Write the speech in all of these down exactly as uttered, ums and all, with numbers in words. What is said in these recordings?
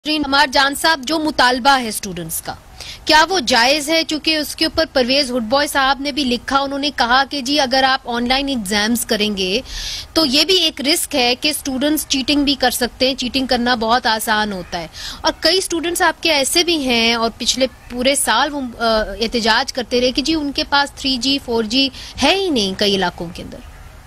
हमार जान साहब, जो मुतालबा है स्टूडेंट्स का, क्या वो जायज है? क्योंकि उसके ऊपर परवेज हुडबॉय साहब ने भी लिखा, उन्होंने कहा कि जी अगर आप ऑनलाइन एग्जाम्स करेंगे तो ये भी एक रिस्क है कि स्टूडेंट्स चीटिंग भी कर सकते हैं, चीटिंग करना बहुत आसान होता है। और कई स्टूडेंट्स आपके ऐसे भी हैं और पिछले पूरे साल वो एहतजाज करते रहे कि जी उनके पास थ्री जी फोर जी है ही नहीं कई इलाकों के अंदर।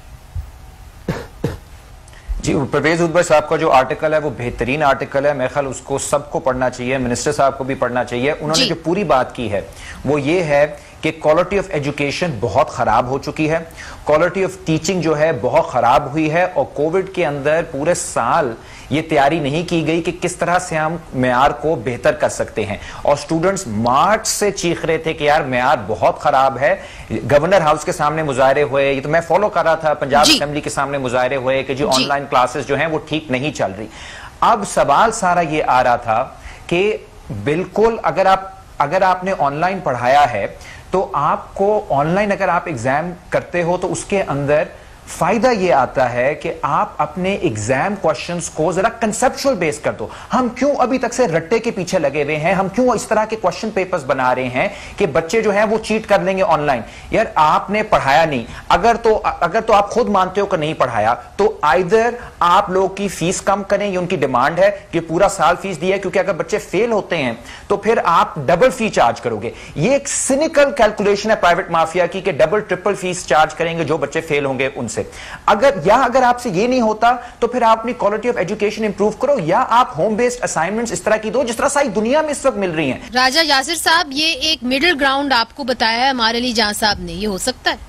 जी, परवेज हुडबॉय साहब का जो आर्टिकल है वो बेहतरीन आर्टिकल है। मेरे ख्याल उसको सबको पढ़ना चाहिए, मिनिस्टर साहब को भी पढ़ना चाहिए। उन्होंने जो पूरी बात की है वो ये है कि क्वालिटी ऑफ एजुकेशन बहुत खराब हो चुकी है, क्वालिटी ऑफ टीचिंग जो है बहुत खराब हुई है, और कोविड के अंदर पूरे साल ये तैयारी नहीं की गई कि किस तरह से हम मेयार को बेहतर कर सकते हैं। और स्टूडेंट्स मार्च से चीख रहे थे कि यार मेयार बहुत खराब है। गवर्नर हाउस के सामने मुजाहरे हुए, ये तो मैं फॉलो कर रहा था, पंजाब असेंबली के सामने मुजाहरे हुए कि जी ऑनलाइन क्लासेस जो हैं वो ठीक नहीं चल रही। अब सवाल सारा ये आ रहा था कि बिल्कुल अगर आप अगर आपने ऑनलाइन पढ़ाया है तो आपको ऑनलाइन अगर आप एग्जाम करते हो तो उसके अंदर फायदा ये आता है कि आप अपने एग्जाम क्वेश्चंस को जरा कंसेप्चुअल बेस कर दो। हम क्यों अभी तक से रट्टे के पीछे लगे हुए हैं, हम क्यों इस तरह के क्वेश्चन पेपर्स बना रहे हैं कि बच्चे जो हैं वो चीट कर लेंगे ऑनलाइन। यार आपने पढ़ाया नहीं, अगर तो अगर तो आप खुद मानते हो कि नहीं पढ़ाया तो आइदर आप लोग की फीस कम करें, ये उनकी डिमांड है कि पूरा साल फीस दिया, क्योंकि अगर बच्चे फेल होते हैं तो फिर आप डबल फी चार्ज करोगे। ये एक सिनिकल कैलकुलेशन है प्राइवेट माफिया की कि डबल ट्रिपल फीस चार्ज करेंगे जो बच्चे फेल होंगे उनसे। अगर या अगर आपसे ये नहीं होता तो फिर आप अपनी क्वालिटी ऑफ एजुकेशन इंप्रूव करो, या आप होम बेस्ड असाइनमेंट्स इस तरह की दो जिस तरह सारी दुनिया में इस वक्त मिल रही हैं। राजा यासिर साहब, ये एक मिडिल ग्राउंड आपको बताया है हमारे लिए जहां साहब ने, ये हो सकता है?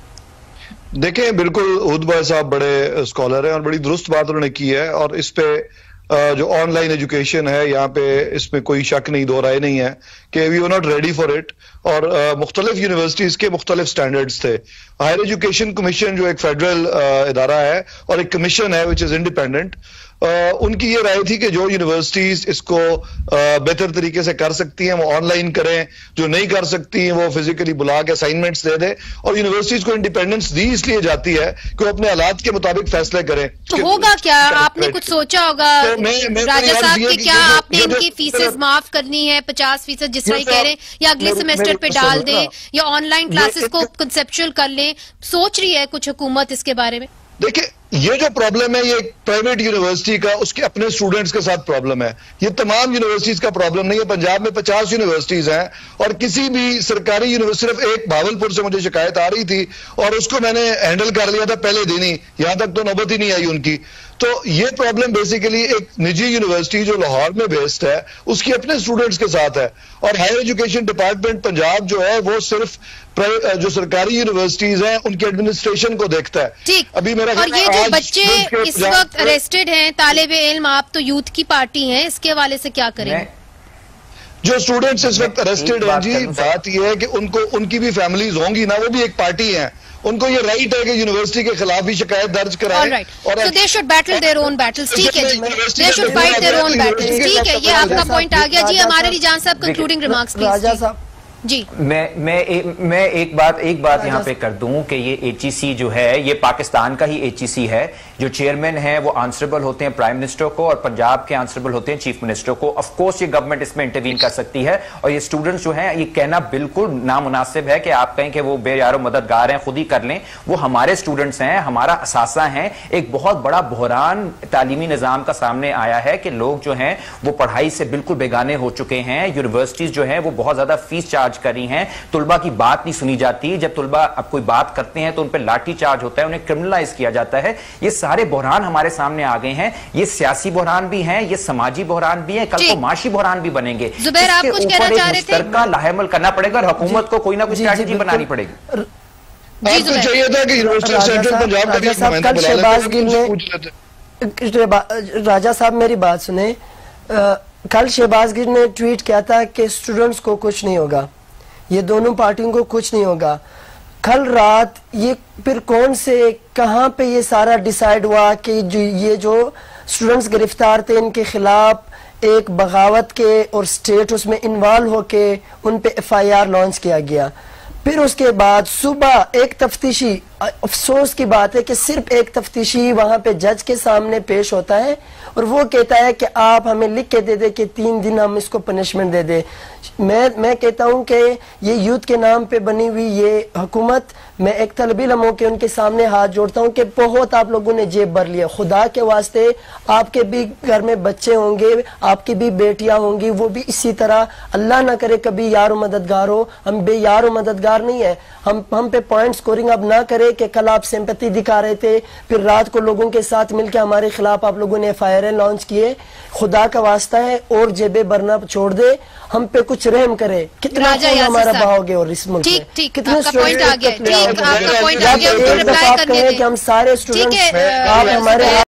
देखें, बिल्कुल हुडबॉय साहब बड़े स्कॉलर हैं और बड़ी दुरुस्त बात उन्होंने की है, और इस पे जो ऑनलाइन एजुकेशन है यहाँ पे इसमें कोई शक नहीं, दो राय नहीं है कि we are not ready for it. और मुख्तलिफ यूनिवर्सिटीज के मुख्तलिफ स्टैंडर्ड्स थे। हायर एजुकेशन कमीशन जो एक फेडरल इदारा है और एक कमीशन है विच इज इंडिपेंडेंट, Uh, उनकी ये राय थी कि जो यूनिवर्सिटीज इसको uh, बेहतर तरीके से कर सकती हैं वो ऑनलाइन करें, जो नहीं कर सकती हैं वो फिजिकली बुला के असाइनमेंट्स दे दे। और यूनिवर्सिटीज को इंडिपेंडेंस दी इसलिए जाती है कि वो अपने हालात के मुताबिक फैसले करें। तो होगा क्या, आपने कुछ सोचा होगा तो मैं, मैं राजा साहब कि क्या आपने इनकी फीसेस माफ करनी है पचास फीसद जिस तरह कह रहे हैं, या अगले सेमेस्टर पे डाल दें, या ऑनलाइन क्लासेस को कंसेप्चुअल कर लें? सोच रही है कुछ हुकूमत इसके बारे में? देखिए, ये जो प्रॉब्लम है ये प्राइवेट यूनिवर्सिटी का उसके अपने स्टूडेंट्स के साथ प्रॉब्लम है, ये तमाम यूनिवर्सिटीज का प्रॉब्लम नहीं है। पंजाब में पचास यूनिवर्सिटीज हैं और किसी भी सरकारी यूनिवर्सिटी, सिर्फ एक भावलपुर से मुझे शिकायत आ रही थी और उसको मैंने हैंडल कर लिया था पहले दिन ही, यहां तक तो नौबत ही नहीं आई उनकी। तो ये प्रॉब्लम बेसिकली एक निजी यूनिवर्सिटी जो लाहौर में बेस्ड है उसकी अपने स्टूडेंट्स के साथ है। और हायर एजुकेशन डिपार्टमेंट पंजाब जो है वो सिर्फ जो सरकारी यूनिवर्सिटीज हैं उनके एडमिनिस्ट्रेशन को देखता है। ठीक, अभी मेरा और ये जो बच्चे इस वक्त अरेस्टेड हैं, तालिब इल्म, आप तो यूथ की पार्टी हैं, इसके हवाले से क्या करेंगे? जो स्टूडेंट्स इस वक्त अरेस्टेड हैं जी, बात यह है कि उनको उनकी भी फैमिलीज होंगी ना, वो भी एक पार्टी है, उनको ये राइट है कि यूनिवर्सिटी के खिलाफ भी शिकायत दर्ज कराएं। और they should battle their own battles. ठीक है जी, they should fight their own battles. ठीक है, ये आपका पॉइंट आ गया जी। हमारे लिए जान साहब कंक्लूडिंग रिमार्क्स प्लीज। राजा साहब जी, मैं मैं ए, मैं एक बात एक बात यहाँ पे कर दूं कि ये एचईसी जो है ये पाकिस्तान का ही एचईसी है। जो चेयरमैन है वो आंसरेबल होते हैं प्राइम मिनिस्टर को, और पंजाब के आंसरेबल होते हैं चीफ मिनिस्टर को। ऑफ कोर्स ये गवर्नमेंट इसमें इंटरवीन कर सकती है, और ये स्टूडेंट्स जो हैं ये कहना बिल्कुल नामुनासिब है कि आप कहें कि वो बेयारो मददगार हैं, खुद ही कर लें। वो हमारे स्टूडेंट्स हैं, हमारा असासा हैं। एक बहुत बड़ा बहरान तालीमी निज़ाम का सामने आया है कि लोग जो हैं वो पढ़ाई से बिल्कुल बेगाने हो चुके हैं। यूनिवर्सिटीज जो है वो बहुत ज्यादा फीस चार्ज कर रही हैं, तुलबा की बात नहीं सुनी जाती। जब तुलबा अब कोई बात करते हैं तो उन पर लाठी चार्ज होता है, उन्हें क्रिमिनलाइज किया जाता है। ये सारे बहरान हमारे सामने आ गए हैं। ये सियासी बहरान भी हैं, ये समाजी बहरान भी हैं, कल को माशी बहरान भी बनेंगे। जुबैर, आप कुछ कहना चाह रहे थे? का लाहेमल करना पड़ेगा और हुकूमत को कोई ना कोई स्ट्रैटेजी बनानी पड़ेगी। आपको चाहिए था कि यूनिवर्सिटी सेंट्रल पंजाब का कल शहबाज गिल ने, राजा साहब मेरी बात सुने, कल शहबाज गिल ने ट्वीट किया था कि स्टूडेंट्स को कुछ नहीं होगा, ये दोनों पार्टियों को कुछ नहीं होगा। कल रात ये फिर कौन से कहां पे ये सारा डिसाइड हुआ कि जो ये जो स्टूडेंट्स गिरफ्तार थे इनके खिलाफ एक बगावत के और स्टेट उसमें इन्वॉल्व होके उन पे एफ आई आर लॉन्च किया गया। फिर उसके बाद सुबह एक तफ्तीशी, अफसोस की बात है कि सिर्फ एक तफ्तीशी वहां पे जज के सामने पेश होता है और वो कहता है कि आप हमें लिख के दे दे कि तीन दिन हम इसको पनिशमेंट दे दे। मैं मैं कहता हूं कि ये यूथ के नाम पे बनी हुई ये हुकूमत, मैं एक तलबी इल्म हो के उनके सामने हाथ जोड़ता हूं कि बहुत आप लोगों ने जेब भर लिया। खुदा के वास्ते आपके भी घर में बच्चे होंगे, आपकी भी बेटियां होंगी, वो भी इसी तरह, अल्लाह ना करे कभी यार मददगार हो। हम बे यार मददगार नहीं है। हम हम पे पॉइंट स्कोरिंग अब ना करे कि कल आप सिंपैथी दिखा रहे थे, फिर रात को लोगों के साथ मिलकर हमारे खिलाफ आप लोगों ने एफ आई आर लॉन्च किए। खुदा का वास्ता है और जेबे भरना छोड़ दे, हम पे कुछ रहम करे। कितना हमारा बहाओगे और इस मुल्क में कितने पॉइंट आ गया, ठीक, आपका पॉइंट आ गया, एक दफा आप कहें कि हम सारे स्टूडेंट्स आप हमारे